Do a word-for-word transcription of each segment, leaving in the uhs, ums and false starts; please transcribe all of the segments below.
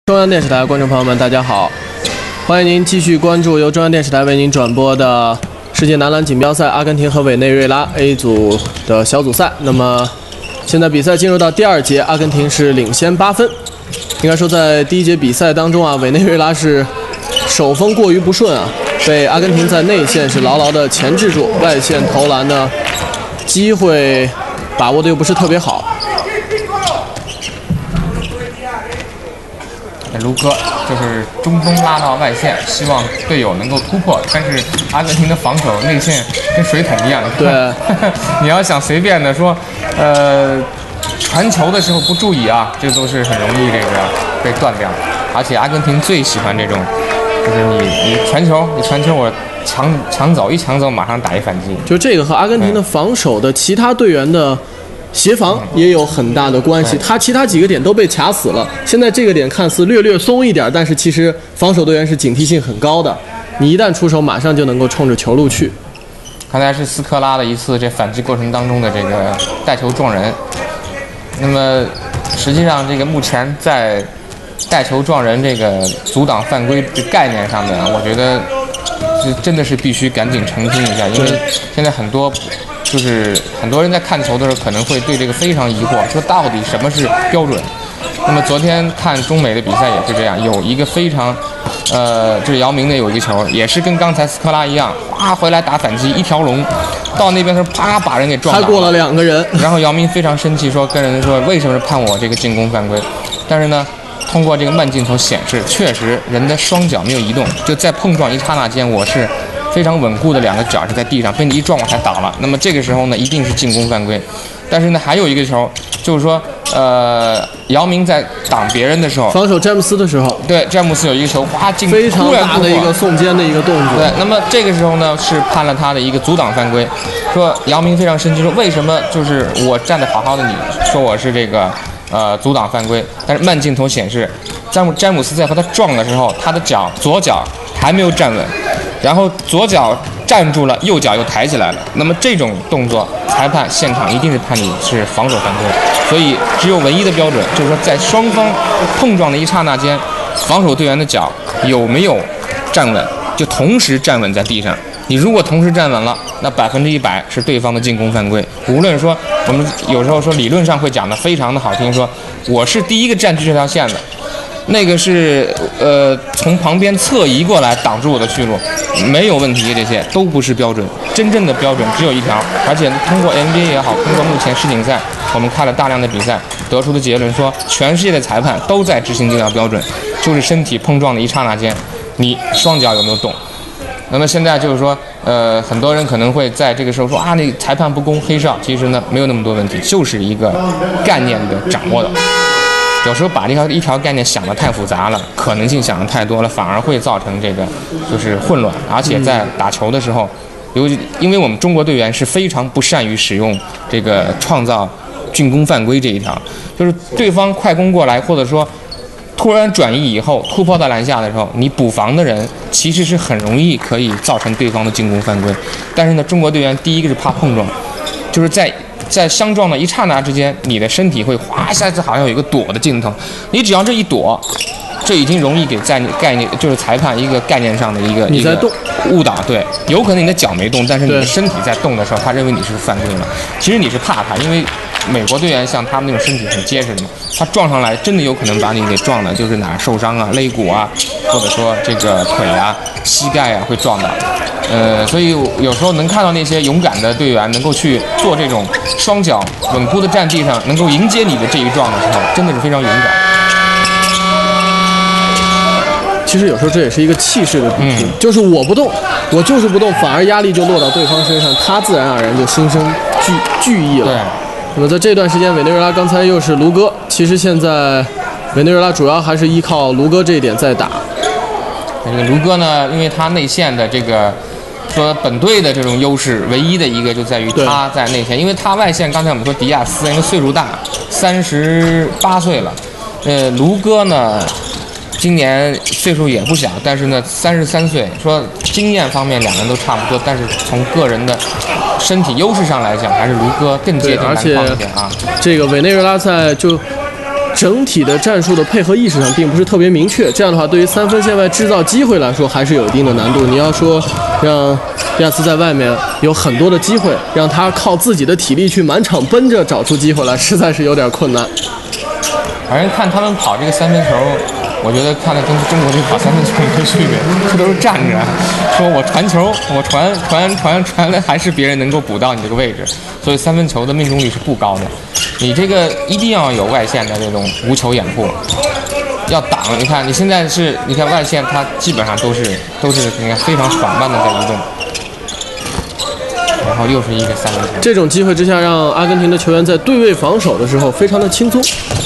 中央电视台观众朋友们，大家好，欢迎您继续关注由中央电视台为您转播的世界男篮锦标赛阿根廷和委内瑞拉 A 组的小组赛。那么，现在比赛进入到第二节，阿根廷是领先八分。应该说，在第一节比赛当中啊，委内瑞拉是手风过于不顺啊，被阿根廷在内线是牢牢的钳制住，外线投篮呢机会把握的又不是特别好。 卢哥就是中锋拉到外线，希望队友能够突破。但是阿根廷的防守内线跟水桶一样， 对， 你要想随便的说，呃，传球的时候不注意啊，这都是很容易这个被断掉。而且阿根廷最喜欢这种，就是你你传球，你传球我抢抢走，一抢走马上打一反击。 就这个和阿根廷的防守的其他队员的 协防也有很大的关系，他其他几个点都被卡死了。现在这个点看似略略松一点，但是其实防守队员是警惕性很高的。你一旦出手，马上就能够冲着球路去。 刚才是斯科拉的一次这反击过程当中的这个带球撞人。那么实际上，这个目前在带球撞人这个阻挡犯规的概念上面，我觉得是真的是必须赶紧澄清一下，因为现在很多 就是很多人在看球的时候可能会对这个非常疑惑，说到底什么是标准？那么昨天看中美的比赛也是这样，有一个非常，呃，就是姚明的有一球，也是跟刚才斯科拉一样，哗回来打反击，一条龙，到那边时候啪把人给撞倒了， 还过了两个人， 然后姚明非常生气，说跟人说为什么判我这个进攻犯规？但是呢，通过这个慢镜头显示，确实人的双脚没有移动，就在碰撞一刹那间，我是 非常稳固的两个脚是在地上，被你一撞我才倒了。那么这个时候呢，一定是进攻犯规。但是呢，还有一个球，就是说，呃，姚明在挡别人的时候， 防守詹姆斯的时候，对， 詹姆斯有一个球，哗进， 非常大的一个送肩的一个动作。 对，那么这个时候呢，是判了他的一个阻挡犯规。说姚明非常生气，说为什么就是我站得好好的，你说我是这个呃阻挡犯规？但是慢镜头显示，詹姆詹姆斯在和他撞的时候，他的脚左脚还没有站稳， 然后左脚站住了，右脚又抬起来了。那么这种动作，裁判现场一定是判你是防守犯规。所以只有唯一的标准，就是说在双方碰撞的一刹那间，防守队员的脚有没有站稳，就同时站稳在地上。你如果同时站稳了，那百分之一百是对方的进攻犯规。无论说我们有时候说理论上会讲的非常的好听，说我是第一个占据这条线的， 那个是呃从旁边侧移过来挡住我的去路，没有问题，这些都不是标准。真正的标准只有一条，而且通过 N B A 也好，通过目前世锦赛，我们看了大量的比赛，得出的结论说，全世界的裁判都在执行这条标准，就是身体碰撞的一刹那间，你双脚有没有动。那么现在就是说，呃，很多人可能会在这个时候说啊，那裁判不公，黑哨。其实呢，没有那么多问题，就是一个概念的掌握的。 有时候把这条一条概念想得太复杂了，可能性想得太多了，反而会造成这个就是混乱。而且在打球的时候，尤其因为我们中国队员是非常不善于使用这个创造进攻犯规这一条，就是对方快攻过来，或者说突然转移以后突破到篮下的时候，你补防的人其实是很容易可以造成对方的进攻犯规。但是呢，中国队员第一个是怕碰撞，就是在 在相撞的一刹那之间，你的身体会哗一下子好像有一个躲的镜头，你只要这一躲，这已经容易给在概念就是裁判一个概念上的一个你在动误导。对，有可能你的脚没动，但是你的身体在动的时候，他认为你是犯规了。其实你是怕他，因为美国队员像他们那种身体很结实的嘛，他撞上来真的有可能把你给撞的，就是哪儿受伤啊，肋骨啊，或者说这个腿啊、膝盖啊会撞到。 呃，所以有时候能看到那些勇敢的队员能够去做这种双脚稳固的站地上，能够迎接你的这一撞的时候，真的是非常勇敢。 其实有时候这也是一个气势的比拼，嗯、就是我不动，我就是不动，反而压力就落到对方身上，他自然而然就心生惧惧意了。对。那么在这段时间，委内瑞拉刚才又是卢哥，其实现在委内瑞拉主要还是依靠卢哥这一点在打。 这个卢哥呢，因为他内线的这个 说本队的这种优势，唯一的一个就在于他在内线，因为他外线，刚才我们说迪亚斯，因为岁数大，三十八岁了。呃，卢哥呢，今年岁数也不小，但是呢，三十三岁，说经验方面两个人都差不多，但是从个人的身体优势上来讲，还是卢哥更接近篮筐一点啊。 这个委内瑞拉在就整体的战术的配合意识上并不是特别明确。这样的话，对于三分线外制造机会来说，还是有一定的难度。你要说让迪亚斯在外面有很多的机会，让他靠自己的体力去满场奔着找出机会来，实在是有点困难。 反正看他们跑这个三分球，我觉得看的跟中国队跑三分球没区别，这都是站着，说我传球，我传传传传了，还是别人能够补到你这个位置，所以三分球的命中率是不高的。你这个一定要有外线的这种无球掩护，要挡。你看你现在是，你看外线它基本上都是都是你看非常缓慢的在移动。然后又是一个三分球， 这种机会之下，让阿根廷的球员在对位防守的时候非常的轻松。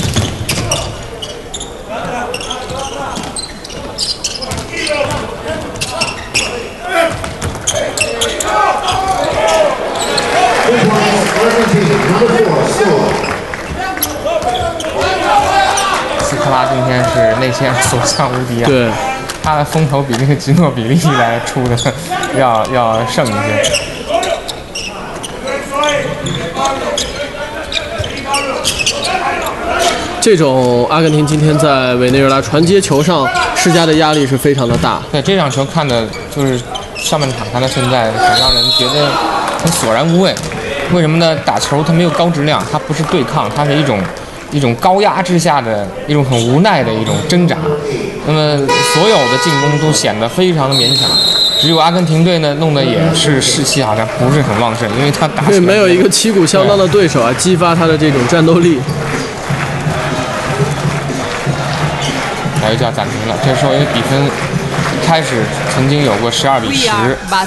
斯科拉今天是内线所向无敌啊！ 对， 他的风头比那个吉诺比利来出的要要胜一些。 这种阿根廷今天在委内瑞拉传接球上施加的压力是非常的大。 对，这场球看的就是上半场看到现在，很让人觉得很索然无味。为什么呢？打球它没有高质量，它不是对抗，它是一种一种高压之下的一种很无奈的一种挣扎。那么所有的进攻都显得非常的勉强，只有阿根廷队呢弄得也是士气好像不是很旺盛，因为他打对没有一个旗鼓相当的对手啊，激发他的这种战斗力。 然后就要暂停了，这时候因为比分一开始曾经有过十二比十。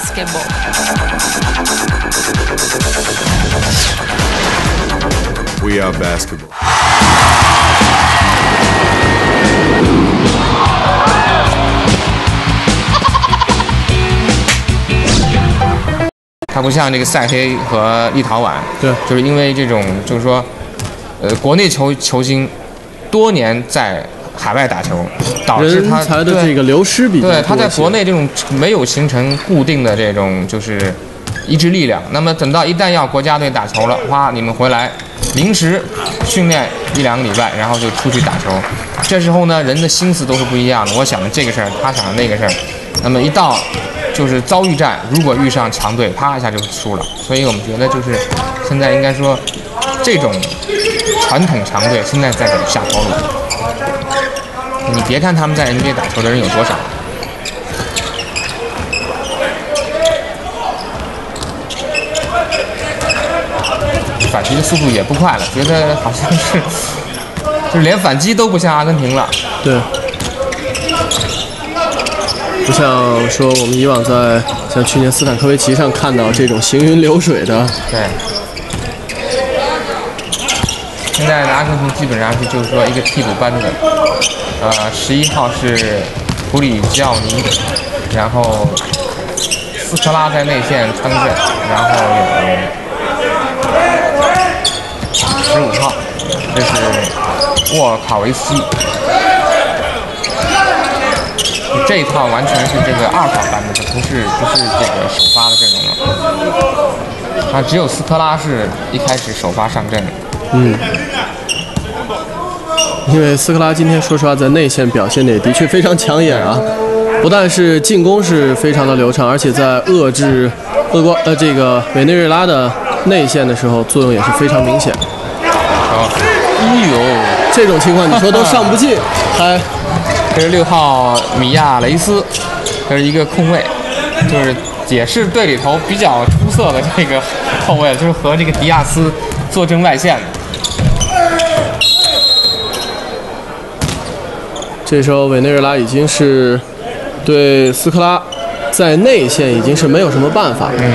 We are basketball. 它不像这个塞黑和立陶宛， 对， 就是因为这种就是说，呃，国内球球星多年在海外打球，导致他人才的这个流失比较多。 对，他在国内这种没有形成固定的这种就是意志力量。那么等到一旦要国家队打球了，哇，你们回来临时训练一两个礼拜，然后就出去打球。这时候呢，人的心思都是不一样的。我想的这个事儿，他想的那个事儿。那么一到就是遭遇战，如果遇上强队，啪一下就输了。所以我们觉得就是现在应该说，这种传统强队现在在走下坡路。你别看他们在 N B A 打球的人有多少，反击的速度也不快了，觉得好像是就是连反击都不像阿根廷了。 对，不像说我们以往在像去年斯坦科维奇上看到这种行云流水的。 对。现在的阿根廷基本上是就是说一个替补班子，呃，十一号是普里基奥尼，然后斯科拉在内线参阵，然后有十五号，这是沃尔卡维西，这一套完全是这个二号班的，不是不是这个首发的阵容了，啊，只有斯科拉是一开始首发上阵。 嗯，因为斯科拉今天说实话在内线表现的也的确非常抢眼啊，不但是进攻是非常的流畅，而且在遏制厄瓜呃这个委内瑞拉的内线的时候作用也是非常明显。 好，哎呦， 这种情况你说都上不进，还这是六号米亚雷斯，这是一个控卫，就是也是队里头比较出色的这个后卫，就是和这个迪亚斯坐镇外线的。 这时候委内瑞拉已经是对斯科拉在内线已经是没有什么办法了。 嗯，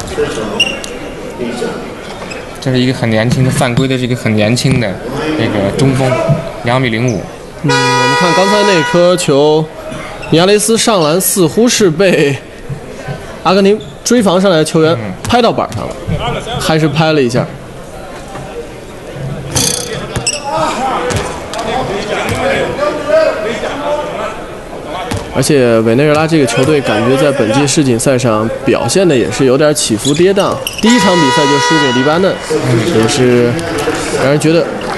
这是一个很年轻的犯规的这个很年轻的这个中锋，两米零五。 嗯，我们看刚才那颗球，米亚雷斯上篮似乎是被阿根廷追防上来的球员拍到板上了，还是拍了一下。而且委内瑞拉这个球队感觉在本届世锦赛上表现的也是有点起伏跌宕。第一场比赛就输给黎巴嫩，也是让人觉得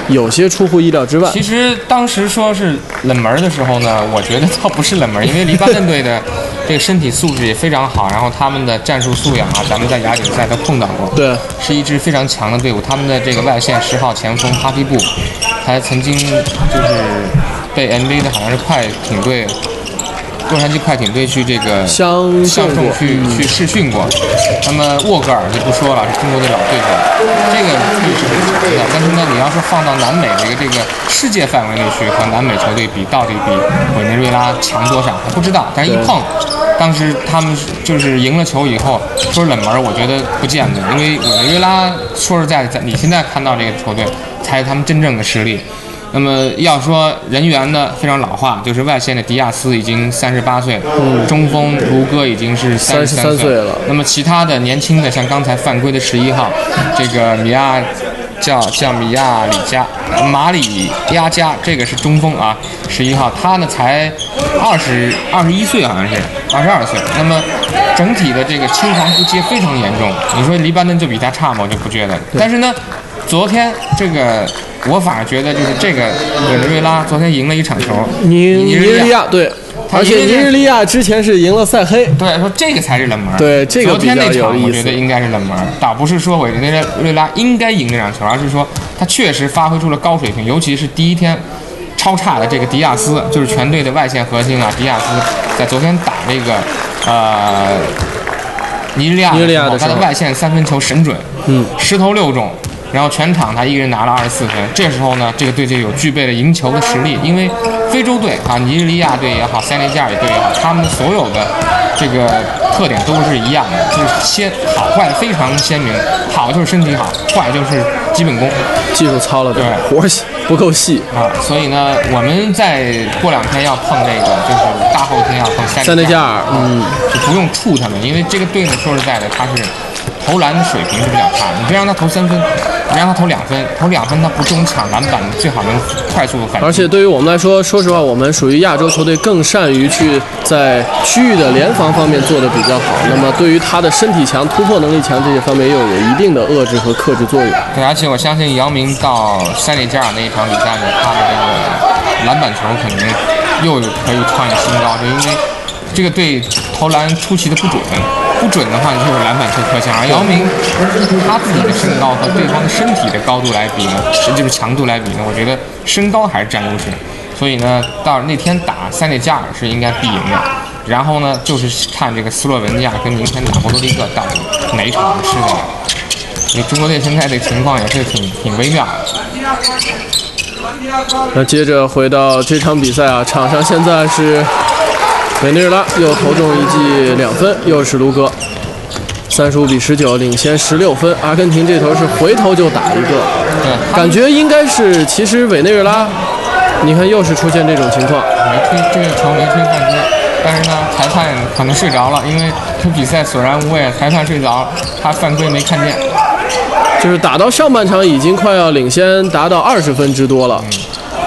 有些出乎意料之外。 其实当时说是冷门的时候呢，我觉得倒不是冷门，因为黎巴嫩队的这个身体素质也非常好，然后他们的战术素养啊，咱们在亚锦赛都碰到过， 对， 是一支非常强的队伍。他们的这个外线十号前锋哈皮布，还曾经就是被 N B A 的好像是快艇队。洛杉矶快艇队去这个相相中去、嗯、去试训过，那么沃格尔就不说了，是中国队老对手，这个队是很强的。但是呢，你要说放到南美这个这个世界范围内去和南美球队比，到底比委内瑞拉强多少还不知道。但是一碰，当时他们就是赢了球以后，说冷门，我觉得不见得，因为委内瑞拉说实在的，在你现在看到这个球队才是他们真正的实力。那么要说人员呢，非常老化，就是外线的迪亚斯已经三十八岁，嗯，中锋卢戈已经是三十三岁了。 那么其他的年轻的，像刚才犯规的十一号，这个米亚叫叫米亚里加马里亚加，这个是中锋啊，十一号，他呢才二十二十一岁，好像是二十二岁。那么整体的这个青黄不接非常严重。你说黎巴嫩就比他差吗？我就不觉得。但是呢，昨天这个。我反而觉得就是这个委内瑞拉昨天赢了一场球， 尼尼日利亚对，而且尼日利亚之前是赢了塞黑， 对，说这个才是冷门。 对，这个昨天那场我觉得应该是冷门，倒不是说委内瑞拉应该赢这场球，而是说他确实发挥出了高水平，尤其是第一天超差的这个迪亚斯，就是全队的外线核心啊，迪亚斯在昨天打这个呃尼日利亚的时候，他的外线三分球神准，嗯，十投六中。然后全场他一个人拿了二十四分，这时候呢，这个队就有具备了赢球的实力。因为非洲队啊，尼日利亚队也好，塞内加尔队也好，他们所有的这个特点都是一样的，就是先好坏非常鲜明。好就是身体好，坏就是基本功， 技术糙了， 对， 活不够细啊。所以呢，我们再过两天要碰这个，就是大后天要碰塞内加尔，嗯， 就不用怵他们，因为这个队呢，说实在的，他是。投篮的水平是比较差，你别让他投三分，你让他投两分，投两分他不中抢篮板，最好能快速的反击。 而且对于我们来说，说实话，我们属于亚洲球队，更善于去在区域的联防方面做得比较好。那么对于他的身体强、突破能力强这些方面，又有一定的遏制和克制作用。 对，而且我相信姚明到塞内加尔那一场比赛呢，他的这个篮板球可能又可以创一新高，就因为这个队投篮出奇的不准。不准的话，你就有篮板球可想。而姚明他自己的身高和对方的身体的高度来比呢，就是强度来比呢，我觉得身高还是占优势。所以呢，到那天打塞内加尔是应该必赢的。然后呢，就是看这个斯洛文尼亚跟明天打波多黎各到底哪一场是的。因为中国队现在这个情况也是挺挺微妙的。 那接着回到这场比赛啊，场上现在是。委内瑞拉又投中一记两分，又是卢戈，三十五比十九领先十六分。阿根廷这头是回头就打一个， 对， 感觉应该是其实委内瑞拉，你看又是出现这种情况， 没吹这个球没吹犯规，但是呢，裁判可能睡着了，因为这比赛索然无味，裁判睡着，他犯规没看见。 就是打到上半场已经快要领先达到二十分之多了。嗯，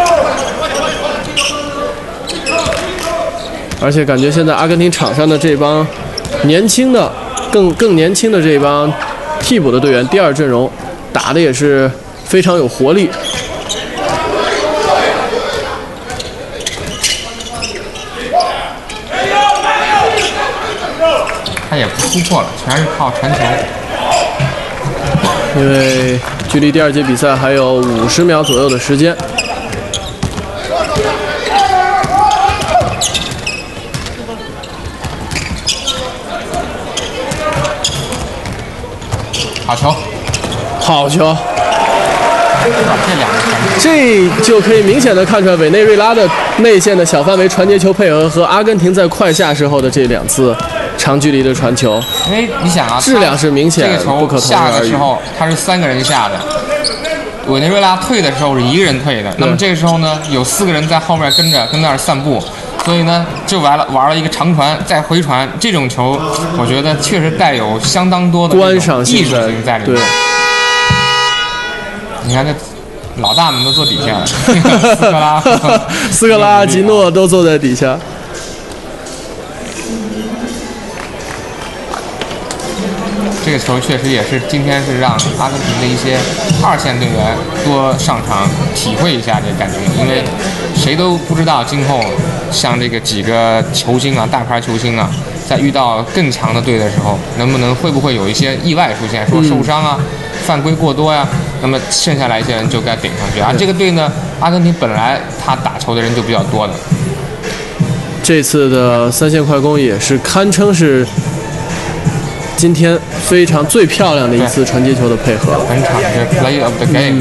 而且感觉现在阿根廷场上的这帮年轻的、更更年轻的这帮替补的队员，第二阵容打的也是非常有活力。 他也不突破了，全是靠传球。 因为距离第二节比赛还有五十秒左右的时间。 好球， 好球！ 这两个这就可以明显的看出来委内瑞拉的内线的小范围传接球配合和阿根廷在快下时候的这两次长距离的传球。 因为你想啊， 质量是明显不可同日而语。 下的时候他是三个人下的，委内瑞拉退的时候是一个人退的。那么这个时候呢，有四个人在后面跟着跟那儿散步。所以呢，就玩了玩了一个长传，再回传，这种球，我觉得确实带有相当多的观赏性艺术性在里面。你看这老大们都坐底下，斯科拉、 斯科拉、吉诺都坐在底下。 这个球确实也是今天是让阿根廷的一些二线队员多上场体会一下这个感觉，因为谁都不知道今后像这个几个球星啊，大牌球星啊，在遇到更强的队的时候，能不能会不会有一些意外出现，说受伤啊、犯规过多呀、啊，那么剩下来一些人就该顶上去啊。这个队呢，阿根廷本来他打球的人就比较多的。 这次的三线快攻也是堪称是今天非常最漂亮的一次传接球的配合。 本场是 play of the game。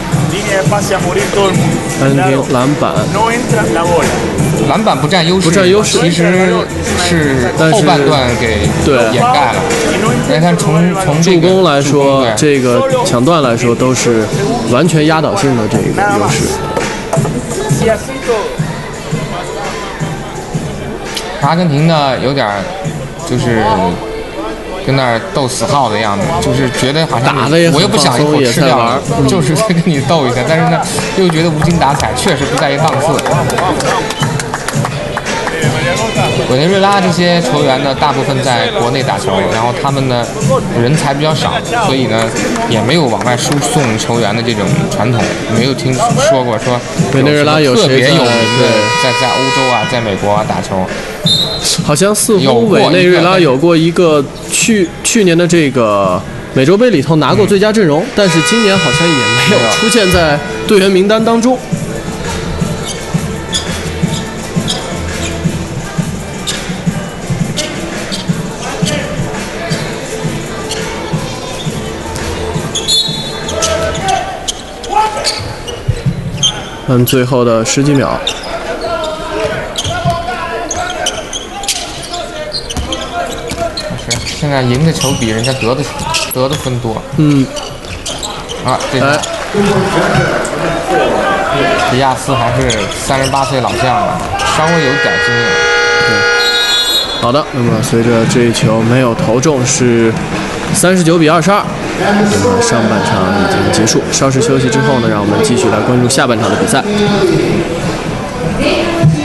阿根廷篮板， 篮板不占优势， 不占优势， 其实是后半段给掩盖了。你看从从助攻来说，这个抢断来说都是完全压倒性的这个优势。 阿根廷呢，有点就是跟那儿斗死耗的样子，就是觉得好像打的也我又不想一口吃掉了， 嗯、 就是在跟你斗一下，但是呢，又觉得无精打采，确实不在一档次。委内瑞拉这些球员呢，大部分在国内打球，然后他们呢人才比较少，所以呢也没有往外输送球员的这种传统，没有听说过说委内瑞拉有特别有名的在在在欧洲啊，在美国啊打球。 好像似乎委内瑞拉有过一个去去年的这个美洲杯里头拿过最佳阵容，嗯、但是今年好像也没有出现在队员名单当中。嗯，最后的十几秒。 现在赢的球比人家得的得的分多。 嗯。 啊，这个迪亚斯还是三十八岁老将了，稍微有点经验。 对。好的，那么随着这一球没有投中，是三十九比二十二。那么上半场已经结束，稍事休息之后呢，让我们继续来关注下半场的比赛。